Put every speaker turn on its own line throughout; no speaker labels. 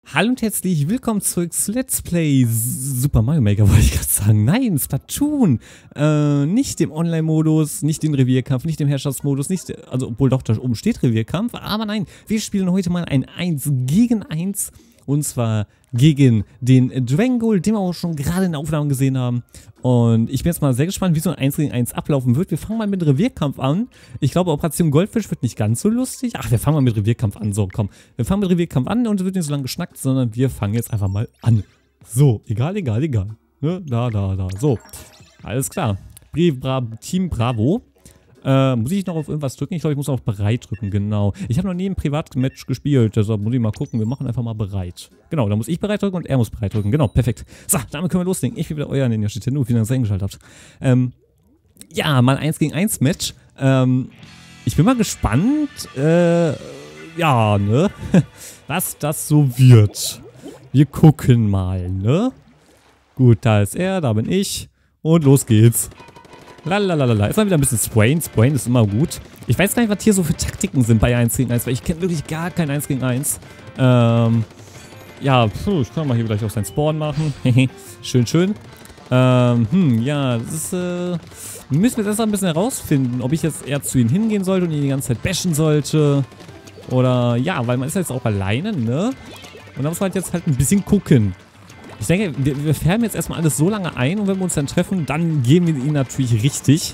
Hallo und herzlich willkommen zurück zu Let's Play Super Mario Maker, wollte ich gerade sagen. Nein, Splatoon. Nicht dem Online-Modus, nicht den Revierkampf, nicht dem Herrschaftsmodus, nicht, also obwohl doch da oben steht Revierkampf, aber nein, wir spielen heute mal ein 1 gegen 1 und zwar gegen den Drangol, den wir auch schon gerade in der Aufnahme gesehen haben. Und ich bin jetzt mal sehr gespannt, wie so ein 1 gegen 1 ablaufen wird. Wir fangen mal mit Revierkampf an. Ich glaube, Operation Goldfisch wird nicht ganz so lustig. Ach, wir fangen mal mit Revierkampf an. So, komm. Wir fangen mit Revierkampf an und es wird nicht so lange geschnackt, sondern wir fangen jetzt einfach mal an. So, egal. Ne? Da. So, alles klar. Team Bravo. Muss ich noch auf irgendwas drücken? Ich glaube, ich muss auf bereit drücken, genau. Ich habe noch nie ein Privatmatch gespielt, deshalb muss ich mal gucken. Wir machen einfach mal bereit. Genau, da muss ich bereit drücken und er muss bereit drücken. Genau, perfekt. So, damit können wir loslegen. Ich bin wieder euer Ninja Shitendo, vielen Dank, dass ihr eingeschaltet habt. Ja, mal 1 gegen 1 Match. Ich bin mal gespannt, ja, ne? Was das so wird. Wir gucken mal, ne? Gut, da ist er, da bin ich. Und los geht's. Lalalala. Ist mal wieder ein bisschen Sprain. Sprain ist immer gut. Ich weiß gar nicht, was hier so für Taktiken sind bei 1 gegen 1, weil ich kenne wirklich gar kein 1 gegen 1. Ja, ich kann mal hier gleich auch seinen Spawn machen. schön. Ja, das ist, müssen wir jetzt erst mal ein bisschen herausfinden, ob ich jetzt eher zu ihm hingehen sollte und ihn die ganze Zeit bashen sollte. Oder, ja, weil man ist jetzt auch alleine, ne? Und da muss man halt jetzt halt ein bisschen gucken. Ich denke, wir färben jetzt erstmal alles so lange ein und wenn wir uns dann treffen, dann geben wir ihn natürlich richtig.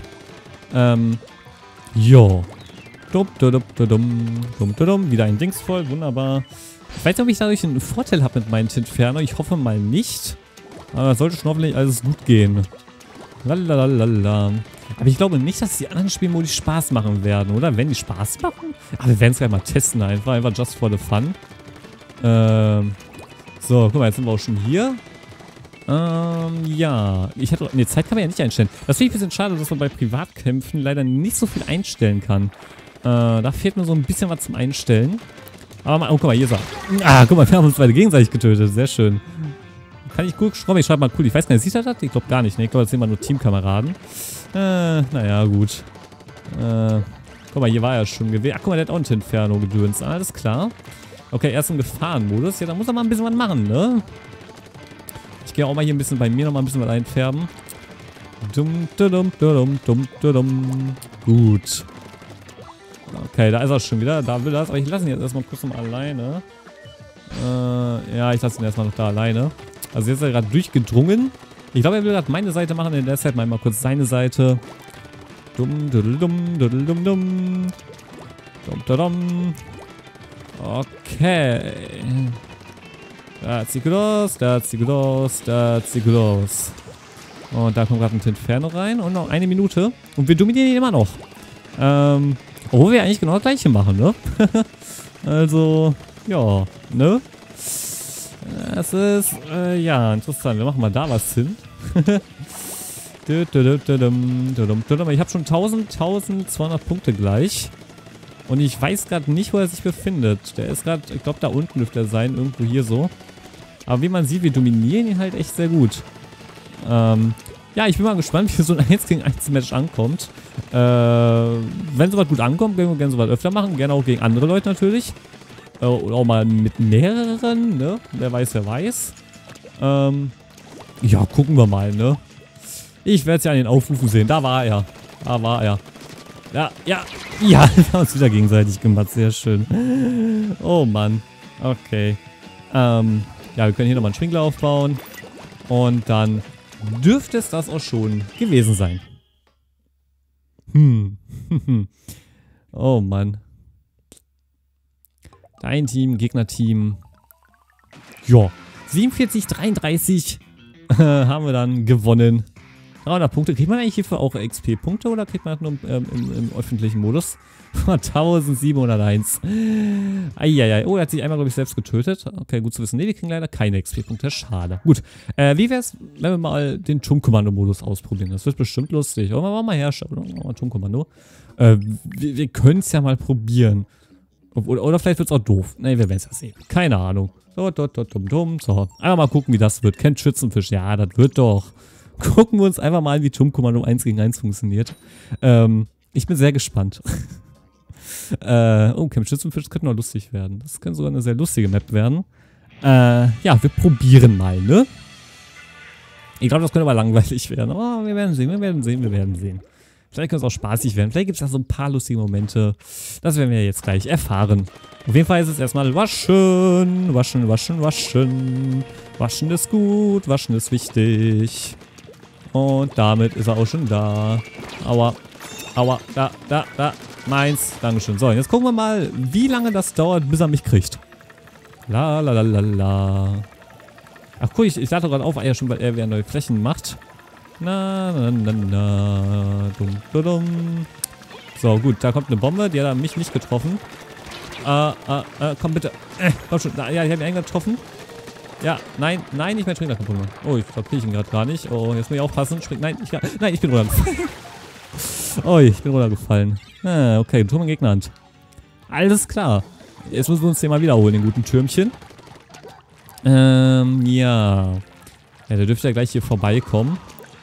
Jo. Wieder ein Dings voll, wunderbar. Ich weiß nicht, ob ich dadurch einen Vorteil habe mit meinem Tintferner. Ich hoffe mal nicht. Aber es sollte schon hoffentlich alles gut gehen. Lalalala. Aber ich glaube nicht, dass die anderen Spielmodi Spaß machen werden, oder? Wenn die Spaß machen? Aber wir werden es gleich mal testen einfach just for the fun. So, guck mal, jetzt sind wir auch schon hier. Ja. Ne, Zeit kann man ja nicht einstellen. Das finde ich ein bisschen schade, dass man bei Privatkämpfen leider nicht so viel einstellen kann. Da fehlt mir so ein bisschen was zum Einstellen. Aber mal, oh, guck mal, hier ist er. Ah, guck mal, wir haben uns beide gegenseitig getötet. Sehr schön. Kann ich gut schreiben? Ich schreibe mal cool. Ich weiß gar nicht, sieht er das? Ich glaube gar nicht, ne? Ich glaube, das sind immer nur Teamkameraden. Naja, gut. Guck mal, hier war er schon gewesen. Ach, guck mal, der hat auch ein Inferno gedöns. Alles klar. Okay, er ist im Gefahrenmodus. Ja, da muss er mal ein bisschen was machen, ne? Ich gehe auch mal hier ein bisschen bei mir noch mal ein bisschen was einfärben. Gut. Okay, da ist er schon wieder. Da will er es. Aber ich lasse ihn jetzt erstmal kurz mal alleine. Ja, ich lasse ihn erstmal noch da alleine. Also jetzt ist er gerade durchgedrungen. Ich glaube, er will gerade meine Seite machen. In der Zeit mal kurz seine Seite. Okay. Das sieht gut aus, das sieht gut aus, das sieht gut aus. Und da kommt gerade ein Tinferno rein und noch eine Minute. Und wir dominieren ihn immer noch. Obwohl wir eigentlich genau das gleiche machen, ne? Also, ja, ne? Das ist, ja, interessant. Wir machen mal da was hin. Ich habe schon 1200 Punkte gleich. Und ich weiß gerade nicht, wo er sich befindet. Der ist gerade, ich glaube, da unten dürfte er sein. Irgendwo hier so. Aber wie man sieht, wir dominieren ihn halt echt sehr gut. Ja, ich bin mal gespannt, wie so ein 1 gegen 1 Match ankommt. Wenn sowas gut ankommt, können wir gerne sowas öfter machen. Gerne auch gegen andere Leute natürlich. Oder auch mal mit mehreren, ne? Wer weiß, wer weiß. Ja, gucken wir mal, ne? Ich werde es ja an den Aufrufen sehen. Da war er. Da war er. Ja, wir haben uns wieder gegenseitig gemacht. Sehr schön. Oh Mann. Okay. Ja, wir können hier nochmal einen Schwingler aufbauen. Und dann dürfte es das auch schon gewesen sein. Oh Mann. Dein Team, Gegnerteam. Ja. 47-33 haben wir dann gewonnen. 300 Punkte. Kriegt man eigentlich hierfür auch XP-Punkte oder kriegt man nur im öffentlichen Modus? 1701. Eieiei. Oh, er hat sich einmal, glaube ich, selbst getötet. Okay, gut zu wissen. Ne, wir kriegen leider keine XP-Punkte. Schade. Gut. Wie wäre es, wenn wir mal den Turmkommando-Modus ausprobieren? Das wird bestimmt lustig. Aber machen wir mal Herrscher. Mal Turmkommando. Wir können es ja mal probieren. Oder vielleicht wird es auch doof. Ne, wir werden es ja sehen. Keine Ahnung. So. Einmal mal gucken, wie das wird. Kennt Schützenfisch? Ja, das wird doch. Gucken wir uns einfach mal an, wie Turmkommando 1 gegen 1 funktioniert. Ich bin sehr gespannt. Oh, Camp Schützenfisch könnte noch lustig werden. Das könnte sogar eine sehr lustige Map werden. Ja, wir probieren mal, ne? Ich glaube, das könnte aber langweilig werden. Aber wir werden sehen, wir werden sehen, wir werden sehen. Vielleicht könnte es auch spaßig werden. Vielleicht gibt es ja so ein paar lustige Momente. Das werden wir jetzt gleich erfahren. Auf jeden Fall ist es erstmal waschen. Waschen, waschen, waschen. Waschen ist gut, waschen ist wichtig. Und damit ist er auch schon da. Aua. Aua. Da. Meins. Dankeschön. So, jetzt gucken wir mal, wie lange das dauert, bis er mich kriegt. La la la la la. Ach cool, ich lade gerade auf, schon weil er wieder neue Flächen macht. Na. Dumm. So, gut, da kommt eine Bombe, die hat mich nicht getroffen. Komm bitte. Komm schon. Ja, ich habe ihn einen getroffen. Ja, nein, nicht mehr springen kaputt. Oh, ich kriege ihn gerade gar nicht. Oh, jetzt muss ich aufpassen. Nein, ich bin runtergefallen. Oh, ich bin runtergefallen. Okay, Turm in Gegnerhand. Alles klar. Jetzt müssen wir uns den mal wiederholen, den guten Türmchen. Ja. Ja, der dürfte ja gleich hier vorbeikommen.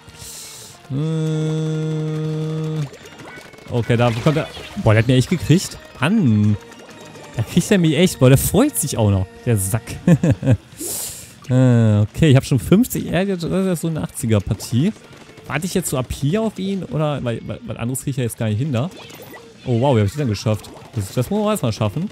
Okay, da kommt er. Boah, der hat mir echt gekriegt. Mann. Da kriegt er mich echt. Boah, der freut sich auch noch. Der Sack. Okay, ich habe schon 50 Ärger. Das ist so eine 80er-Partie. Warte ich jetzt so ab hier auf ihn? Oder, weil anderes kriege ich ja jetzt gar nicht hin da. Oh, wow, wie habe ich das denn geschafft? Das muss man erstmal schaffen.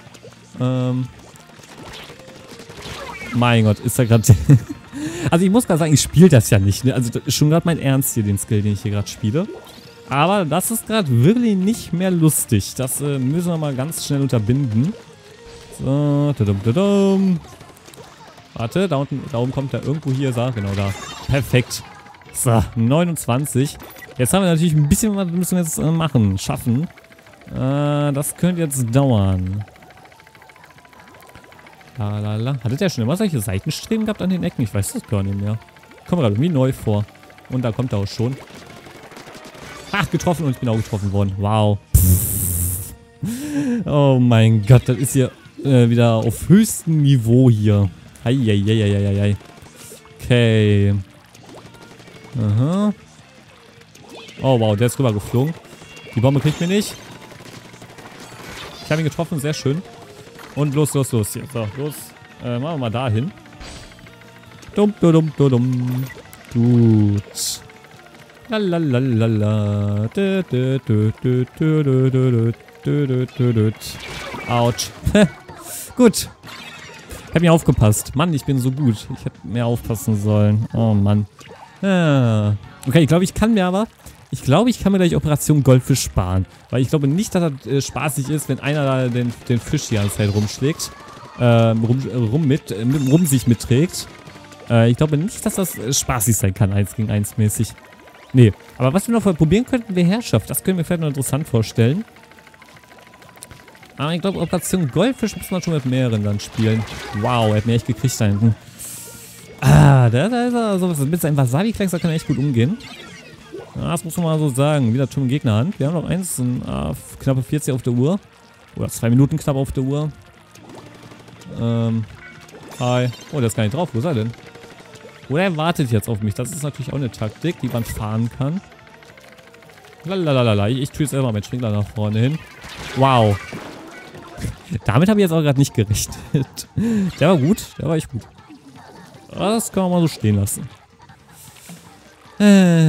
Mein Gott, ist da gerade... Also ich muss gerade sagen, ich spiele das ja nicht. Ne? Also das ist schon gerade mein Ernst hier, den Skill, den ich hier gerade spiele. Aber das ist gerade wirklich nicht mehr lustig. Das müssen wir mal ganz schnell unterbinden. So, warte, da oben kommt er irgendwo hier. So, genau da. Perfekt. So, 29. Jetzt haben wir natürlich ein bisschen was müssen wir jetzt machen, schaffen. Das könnte jetzt dauern. Hatte der schon immer solche Seitenstreben gehabt an den Ecken? Ich weiß das gar nicht mehr. Kommt mir gerade irgendwie neu vor. Und da kommt er auch schon. Ach, getroffen und ich bin auch getroffen worden. Wow. Oh mein Gott, das ist hier wieder auf höchstem Niveau hier. Eieieiei. Okay. Aha. Oh wow, der ist rüber geflogen. Die Bombe kriegt mir nicht. Ich habe ihn getroffen, sehr schön. Und los. Hier. So, los. Machen wir mal dahin. Dumm. Gut. Lalalala. Autsch. Gut. Ich hab mir aufgepasst. Mann, ich bin so gut. Ich hätte mehr aufpassen sollen. Oh Mann. Okay, ich glaube, ich kann mir gleich Operation Goldfisch sparen. Weil ich glaube nicht, dass das spaßig ist, wenn einer da den Fisch die ganze Zeit rumschlägt. Sich mitträgt. Ich glaube nicht, dass das spaßig sein kann, 1 gegen 1 mäßig. Nee, aber was wir noch probieren könnten, wäre Herrschaft. Das können wir vielleicht noch interessant vorstellen. Aber ich glaube, Operation Goldfisch muss man schon mit mehreren dann spielen. Wow, er hat mir echt gekriegt da hinten. Da ist er. Also mit seinem Wasabi-Kleckser kann er echt gut umgehen. Ja, das muss man mal so sagen. Wieder Turm in Gegnerhand. Wir haben noch knappe 40 auf der Uhr. Oder 2 Minuten knapp auf der Uhr. Hi. Oh, der ist gar nicht drauf. Wo ist er denn? Oder er wartet jetzt auf mich. Das ist natürlich auch eine Taktik, die man fahren kann. Lalalala. Ich tue jetzt erstmal mit Schwingler nach vorne hin. Wow. Damit habe ich jetzt auch gerade nicht gerechnet. Der war gut. Der war echt gut. Das kann man mal so stehen lassen. Ja.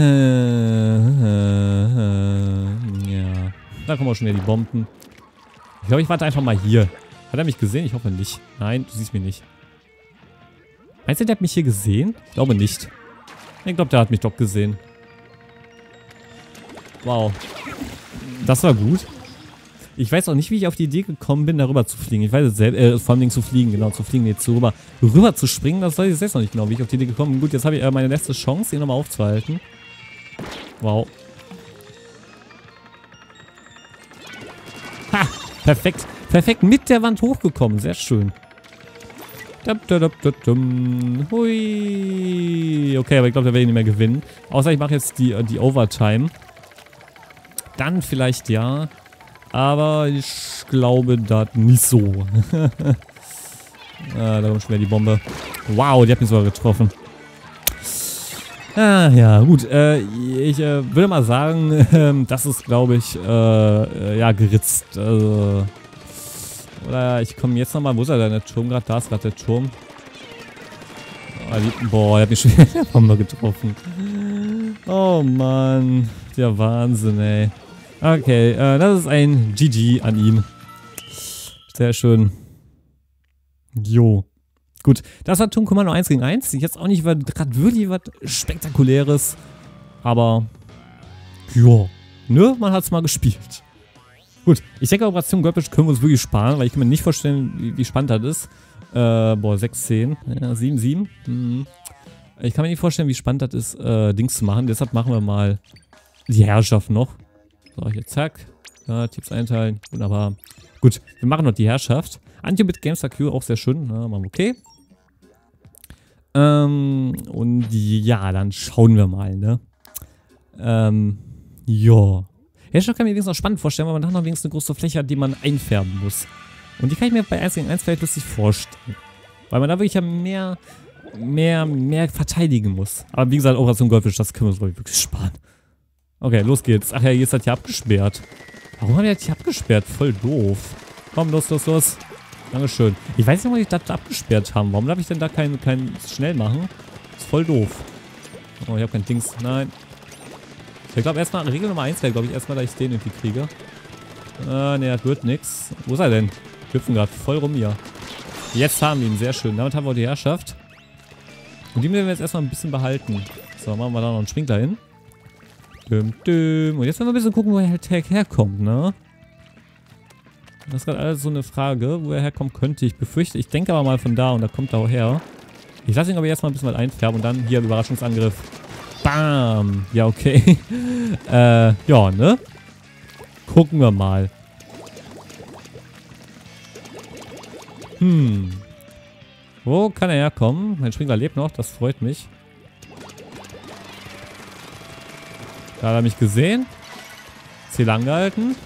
Da kommen auch schon wieder die Bomben. Ich glaube, ich warte einfach mal hier. Hat er mich gesehen? Ich hoffe nicht. Nein, du siehst mich nicht. Meinst du, der hat mich hier gesehen? Ich glaube nicht. Ich glaube, der hat mich doch gesehen. Wow. Das war gut. Ich weiß auch nicht, wie ich auf die Idee gekommen bin, darüber zu fliegen. Ich weiß es selbst, vor allem zu fliegen, genau, zu fliegen, jetzt so rüber zu springen, das weiß ich selbst noch nicht genau, wie ich auf die Idee gekommen bin. Gut, jetzt habe ich meine letzte Chance, ihn nochmal aufzuhalten. Wow. Ha! Perfekt. Perfekt mit der Wand hochgekommen. Sehr schön. Hui. Okay, aber ich glaube, da werde ich nicht mehr gewinnen. Außer ich mache jetzt die Overtime. Dann vielleicht ja. Aber ich glaube, das nicht so. Da kommt schon wieder die Bombe. Wow, die hat mich sogar getroffen. Ja, gut. Ich würde mal sagen, das ist, glaube ich, ja, geritzt. Also, oder ich komme jetzt nochmal. Wo ist er denn, der Turm gerade? Da ist gerade der Turm. Boah, er hat mich schon wieder in der Bombe getroffen. Oh Mann. Der Wahnsinn, ey. Okay, das ist ein GG an ihm. Sehr schön. Jo. Gut, das war Turm Kommando 1 gegen 1. Jetzt auch nicht gerade wirklich was Spektakuläres. Aber, jo. Ne, man hat es mal gespielt. Gut, ich denke, Operation Goldfisch können wir uns wirklich sparen, weil ich kann mir nicht vorstellen, wie spannend das ist. Boah, 6-10. Ja, 7-7. Ich kann mir nicht vorstellen, wie spannend das ist, Dings zu machen. Deshalb machen wir mal die Herrschaft noch. So, hier, zack. Ja, Tipps einteilen. Wunderbar. Gut, wir machen noch die Herrschaft. Anti-Bit Gamestar Q, auch sehr schön. Ja, machen wir okay. Und ja, dann schauen wir mal, ne? Ja. Herrschaft kann ich mir wenigstens noch spannend vorstellen, weil man dann noch wenigstens eine große Fläche hat, die man einfärben muss. Und die kann ich mir bei 1 gegen 1 vielleicht lustig vorstellen. Weil man da wirklich ja mehr verteidigen muss. Aber wie gesagt, Operation Goldfisch, das können wir uns wirklich sparen. Okay, los geht's. Ach ja, hier ist das hier abgesperrt. Warum hat er das hier abgesperrt? Voll doof. Komm, los. Dankeschön. Ich weiß nicht, ob ich das abgesperrt haben. Warum darf ich denn da kein schnell machen? Ist voll doof. Oh, ich habe kein Dings. Nein. Ich glaube erstmal, Regel Nummer 1 wäre, glaube ich, erstmal, dass ich den irgendwie kriege. Ne, das wird nix. Wo ist er denn? Hüpfen gerade voll rum hier. Jetzt haben wir ihn, sehr schön. Damit haben wir auch die Herrschaft. Und die werden wir jetzt erstmal ein bisschen behalten. So, machen wir da noch einen Sprinkler hin. Und jetzt werden wir ein bisschen gucken, wo er halt herkommt, ne? Das ist gerade alles so eine Frage, wo er herkommt könnte. Ich befürchte, ich denke aber mal von da und da kommt er auch her. Ich lasse ihn aber erstmal ein bisschen mal einfärben und dann hier Überraschungsangriff. Bam! Ja, okay. Ja, ne? Gucken wir mal. Wo kann er herkommen? Mein Sprinkler lebt noch, das freut mich. Da hat er mich gesehen. Ziel angehalten.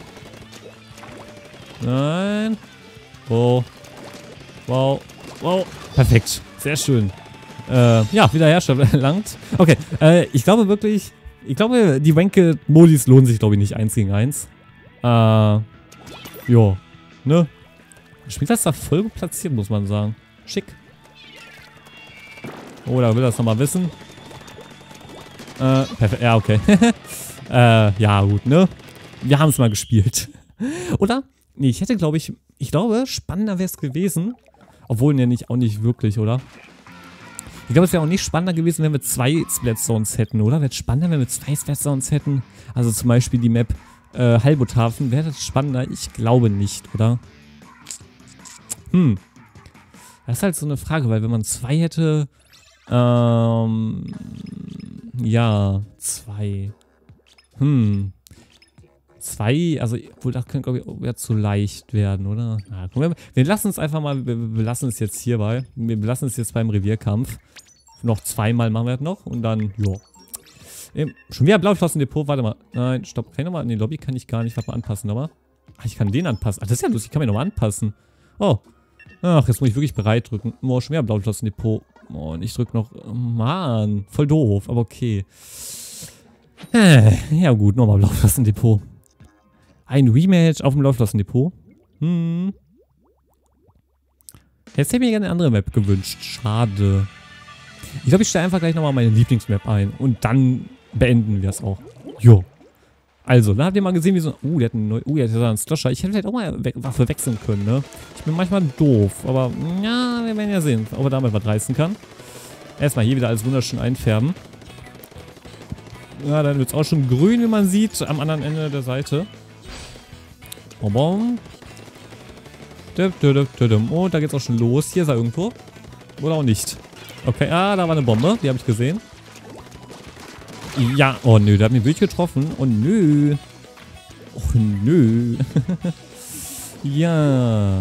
Nein. Oh. Wow. Wow. Perfekt. Sehr schön. Ja, wieder Herrschaft erlangt. Okay, ich glaube wirklich, die Wenke-Modis lohnen sich, glaube ich, nicht 1 gegen 1. Jo. Ne? Spielt das da voll gut platziert, muss man sagen. Schick. Oh, da will er es nochmal wissen. Perfekt. Ja, okay. Ja, gut, ne? Wir haben es mal gespielt. Oder? Nee, ich glaube, spannender wäre es gewesen. Obwohl, ne, auch nicht wirklich, oder? Ich glaube, es wäre auch nicht spannender gewesen, wenn wir 2 Splat-Zones hätten, oder? Wäre es spannender, wenn wir 2 Splat-Zones hätten? Also zum Beispiel die Map Halbuthafen. Wäre das spannender? Ich glaube nicht, oder? Das ist halt so eine Frage, weil wenn man 2 hätte... ja, 2. 2, also, wohl, das könnte, glaube ich, auch zu leicht werden, oder? Na, komm, wir lassen es einfach mal, wir lassen es jetzt hierbei. Wir lassen es jetzt beim Revierkampf. Noch 2-mal machen wir das noch und dann, jo. Schon wieder Blauschloss im Depot, warte mal. Nein, stopp, kann ich nochmal in die Lobby? Kann ich gar nicht, warte mal anpassen, aber. Ach, ich kann den anpassen. Ach, das ist ja lustig, ich kann mich nochmal anpassen. Oh. Ach, jetzt muss ich wirklich bereit drücken. Oh, schon wieder Blauschloss im Depot. Oh, und ich drücke noch, oh, Mann, voll doof, aber okay. Ja gut, nochmal Blauschloss im Depot. Ein Rematch auf dem Lauflossen-Depot. Jetzt hätte ich mir gerne eine andere Map gewünscht. Schade. Ich glaube, ich stelle einfach gleich nochmal meine Lieblingsmap ein. Und dann beenden wir es auch. Jo. Also, da habt ihr mal gesehen, wie so... der hat einen neuen... der hat einen Slosher. Ich hätte vielleicht auch mal Waffe wechseln können, ne? Ich bin manchmal doof. Aber, ja, wir werden ja sehen, ob er damit was reißen kann. Erstmal hier wieder alles wunderschön einfärben. Ja, dann wird es auch schon grün, wie man sieht, am anderen Ende der Seite. Oh, da geht's auch schon los. Hier ist er irgendwo. Oder auch nicht. Okay, da war eine Bombe. Die habe ich gesehen. Ja, oh nö, der hat mich wirklich getroffen. Oh nö. Oh nö. Ja.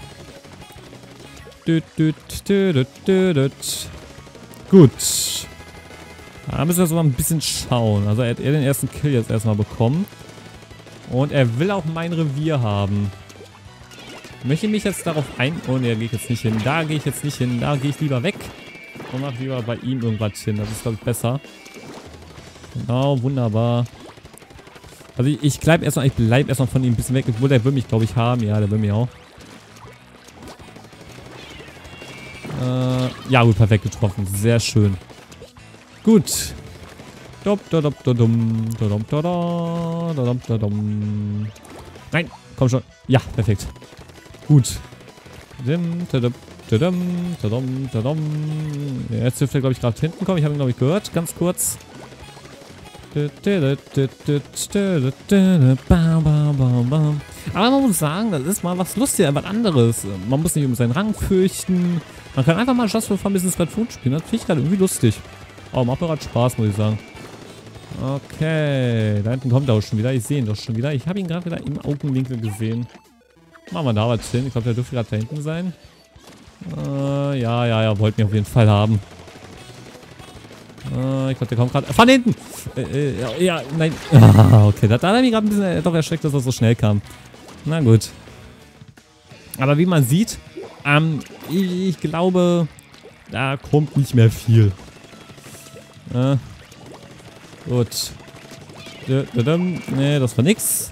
Gut. Da müssen wir so mal ein bisschen schauen. Also er hat den ersten Kill jetzt erstmal bekommen. Und er will auch mein Revier haben. Möchte mich jetzt darauf Oh ne, da gehe ich jetzt nicht hin. Da gehe ich jetzt nicht hin. Da gehe ich lieber weg. Und mache lieber bei ihm irgendwas hin. Das ist, glaube ich, besser. Genau, wunderbar. Also ich bleibe erstmal von ihm ein bisschen weg. Obwohl, der will mich, glaube ich, haben. Ja, der will mich auch. Ja, gut, perfekt getroffen. Sehr schön. Gut. Nein, komm schon. Ja, perfekt. Gut. Jetzt dürfte er, glaube ich, gerade hinten kommen. Ich habe ihn, glaube ich, gehört. Ganz kurz. Aber man muss sagen, das ist mal was Lustiges, was anderes. Man muss nicht um seinen Rang fürchten. Man kann einfach mal Just for Fun ein bisschen Splatoon spielen. Das finde ich gerade irgendwie lustig. Aber macht mir gerade Spaß, muss ich sagen. Okay, da hinten kommt er auch schon wieder. Ich sehe ihn doch schon wieder. Ich habe ihn gerade wieder im Augenwinkel gesehen. Machen wir da was hin. Ich glaube, der dürfte gerade da hinten sein. Ja, wollte mich auf jeden Fall haben. Ich glaube, der kommt gerade. Von hinten! Ja, nein. Okay, da hat er mich gerade ein bisschen doch erschreckt, dass er so schnell kam. Na gut. Aber wie man sieht, ich glaube, da kommt nicht mehr viel. Gut. Nee, das war nix.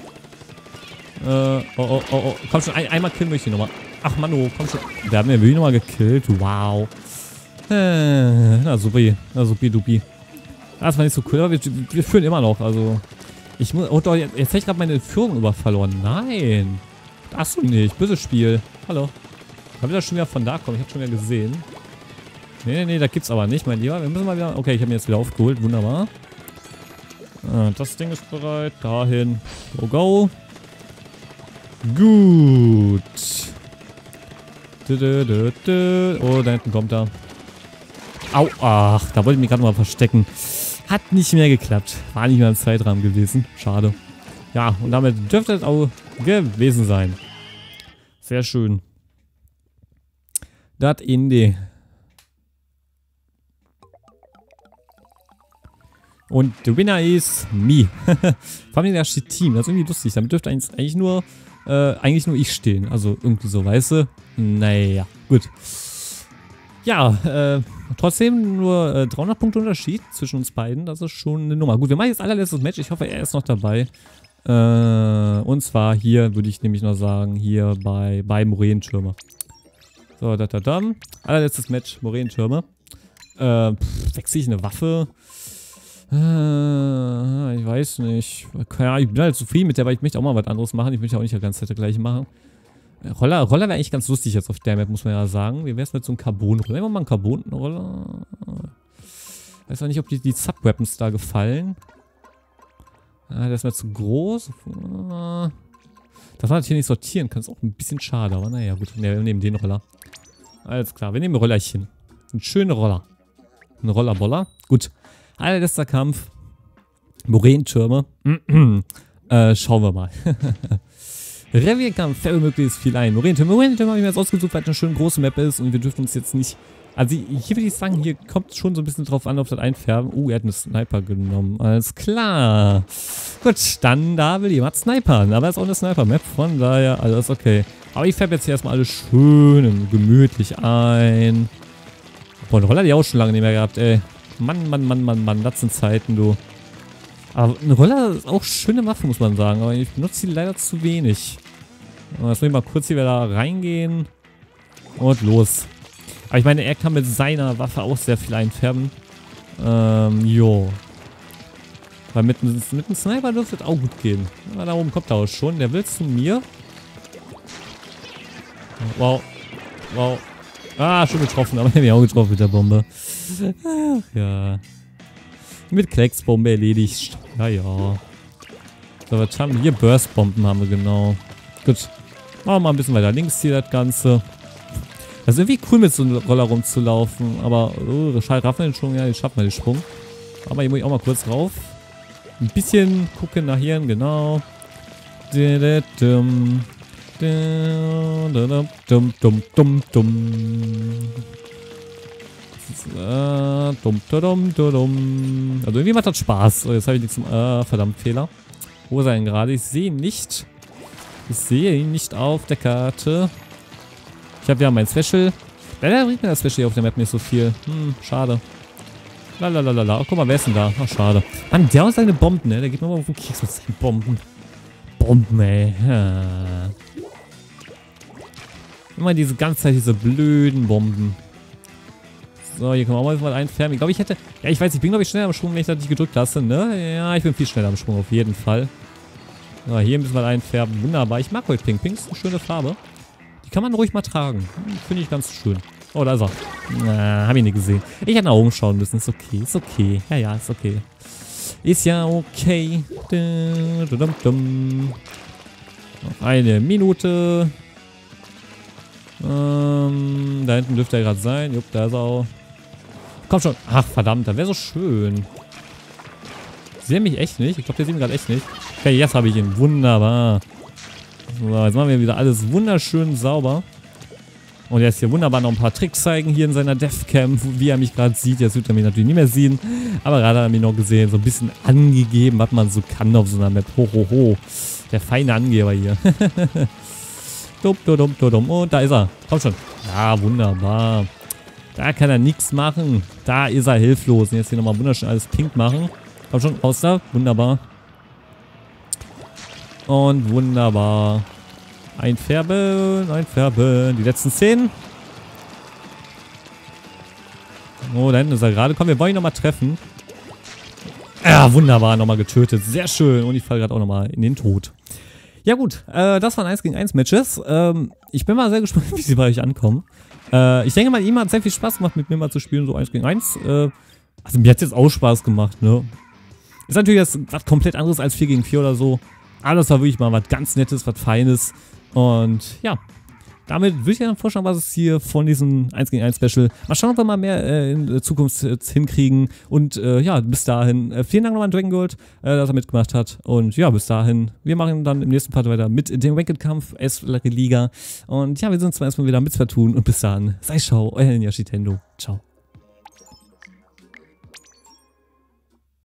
Oh. Komm schon, einmal killen möchte ich nochmal. Ach, Manu, komm schon. Der hat mir wirklich nochmal gekillt. Wow. Na, supi. Das war nicht so cool, aber wir führen immer noch. Also, ich muss. Oh, doch, jetzt hätte ich gerade meine Führung verloren. Nein. Das du nicht. Böses Spiel. Hallo. Hab ich das schon wieder von da kommen? Ich hab schon wieder gesehen. Nee, da gibt's aber nicht, mein Lieber. Wir müssen mal wieder. Okay, ich habe ihn jetzt wieder aufgeholt. Wunderbar. Das Ding ist bereit. Dahin. Go. Gut. Oh, da hinten kommt er. Au, ach, da wollte ich mich gerade mal verstecken. Hat nicht mehr geklappt. War nicht mehr im Zeitrahmen gewesen. Schade. Ja, und damit dürfte es auch gewesen sein. Sehr schön. Das Indie. Und der Winner ist me. Vor allem da steht Team. Das ist irgendwie lustig. Damit dürfte eigentlich nur ich stehen. Also irgendwie so, weißt du? Naja, gut. Ja, trotzdem nur 300 Punkte Unterschied zwischen uns beiden. Das ist schon eine Nummer. Gut, wir machen jetzt allerletztes Match. Ich hoffe, er ist noch dabei. Und zwar hier, würde ich nämlich noch sagen, hier bei Moränentürme. So, allerletztes Match, Moränentürme. Wechsle ich eine Waffe? Ich weiß nicht. Ja, ich bin halt zufrieden mit der, weil ich möchte auch mal was anderes machen. Ich möchte auch nicht die ganze Zeit das gleiche machen. Roller wäre eigentlich ganz lustig jetzt auf der Map, muss man ja sagen. Wie wäre es mit so einem Carbon-Roller? Nehmen wir mal einen Carbon-Roller. Weiß auch nicht, ob die Sub-Weapons da gefallen. Der ist mir zu groß. Das war natürlich nicht sortieren kann, ist auch ein bisschen schade. Aber naja, gut. Ne, wir nehmen den Roller. Alles klar, wir nehmen ein Rollerchen. Einen schönen Roller. Ein Rollerboller. Gut. Allerletzter Kampf. Moränentürme. Schauen wir mal. Revierkampf, fällt möglichst viel ein. Moränentürme habe ich mir jetzt ausgesucht, weil es eine schöne große Map ist und wir dürfen uns jetzt nicht. Also hier würde ich sagen, hier kommt schon so ein bisschen drauf an, auf das Einfärben. Er hat einen Sniper genommen. Alles klar. Gut, dann da will jemand snipern. Aber es ist auch eine Sniper-Map, von daher alles okay. Aber ich färbe jetzt hier erstmal alles schön und gemütlich ein. Boah, einen Roller die auch schon lange nicht mehr gehabt, ey. Mann, das sind Zeiten, du. Aber ein Roller ist auch schöne Waffe, muss man sagen. Aber ich benutze sie leider zu wenig. Jetzt muss ich mal kurz hier wieder reingehen. Und los. Aber ich meine, er kann mit seiner Waffe auch sehr viel einfärben. Jo. Weil mit einem Sniper dürfte es auch gut gehen. Ja, da oben kommt er auch schon. Der will zu mir. Wow. Ah, schon getroffen. Aber ich habe ihn auch getroffen mit der Bombe. Ach, ja. Mit Klecksbombe erledigt. Ja. So, was haben wir hier? Burstbomben haben wir, genau. Gut. Machen wir mal ein bisschen weiter links hier das Ganze. Das ist irgendwie cool, mit so einem Roller rumzulaufen. Aber, raffen den Sprung, ja, jetzt schaffen wir den Sprung. Aber hier muss ich auch mal kurz rauf. Ein bisschen gucken nach hier, genau. Also irgendwie macht das Spaß. Oh, jetzt habe ich nichts zum... verdammt, Fehler. Wo ist er denn gerade? Ich sehe ihn nicht. Ich sehe ihn nicht auf der Karte. Ich habe ja mein Special. Leider bringt mir das Special hier auf der Map nicht so viel. Schade. Lalalala. Oh, guck mal, wer ist denn da? Ach, schade. Mann, der hat seine Bomben, ne? Der geht mir mal auf den Keks mit seinen Bomben. Bomben, ey. Ja. Immer diese ganze Zeit diese blöden Bomben. So, hier können wir auch mal einfärben. Ich glaube, ich hätte... Ja, ich weiß, ich bin, glaube ich, schneller am Sprung, wenn ich das nicht gedrückt lasse, ne? Ja, ich bin viel schneller am Sprung, auf jeden Fall. So, hier müssen wir einfärben. Wunderbar. Ich mag heute Pink. Pink ist eine schöne Farbe. Die kann man ruhig mal tragen. Finde ich ganz schön. Oh, da ist er. Na, hab ich nicht gesehen. Ich hätte nach oben schauen müssen. Ist okay, ist okay. Ja, ja, ist okay. Ist ja okay. Noch eine Minute. Da hinten dürfte er gerade sein. Jupp, da ist er auch. Komm schon. Ach, verdammt, das wäre so schön. Sie sehen mich echt nicht. Ich glaube, der sieht mich gerade echt nicht. Okay, jetzt habe ich ihn. Wunderbar. So, jetzt machen wir wieder alles wunderschön sauber. Und er ist hier wunderbar noch ein paar Tricks zeigen hier in seiner Devcam, wie er mich gerade sieht. Jetzt wird er mich natürlich nicht mehr sehen. Aber gerade hat er mich noch gesehen. So ein bisschen angegeben, was man so kann auf so einer Map. Ho, ho, ho. Der feine Angeber hier. Und da ist er. Komm schon. Ja, wunderbar. Da kann er nichts machen. Da ist er hilflos. Und jetzt hier nochmal wunderschön alles pink machen. Komm schon, raus da. Wunderbar. Und wunderbar. Einfärben, einfärben. Die letzten 10. Oh, da hinten ist er gerade. Komm, wir wollen ihn nochmal treffen. Ja, wunderbar. Nochmal getötet. Sehr schön. Und ich falle gerade auch nochmal in den Tod. Ja gut, das waren 1 gegen 1 Matches. Ich bin mal sehr gespannt, wie sie bei euch ankommen. Ich denke mal, ihm hat sehr viel Spaß gemacht, mit mir mal zu spielen, so 1 gegen 1. Also mir hat es jetzt auch Spaß gemacht, ne? Ist natürlich jetzt was komplett anderes als 4 gegen 4 oder so. Aber das war wirklich mal was ganz Nettes, was Feines. Und ja, damit würde ich dann vorstellen, was es hier von diesem 1 gegen 1 Special. Mal schauen, ob wir mal mehr in Zukunft hinkriegen. Und ja, bis dahin, vielen Dank nochmal an Dragon Gold, dass er mitgemacht hat. Und ja, bis dahin, wir machen dann im nächsten Part weiter mit dem Ranked-Kampf, S-Liga. Und ja, wir sehen uns zum ersten Mal wieder mit Splatoon. Und bis dahin, sei schau, euer Yoshi Tendo. Ciao.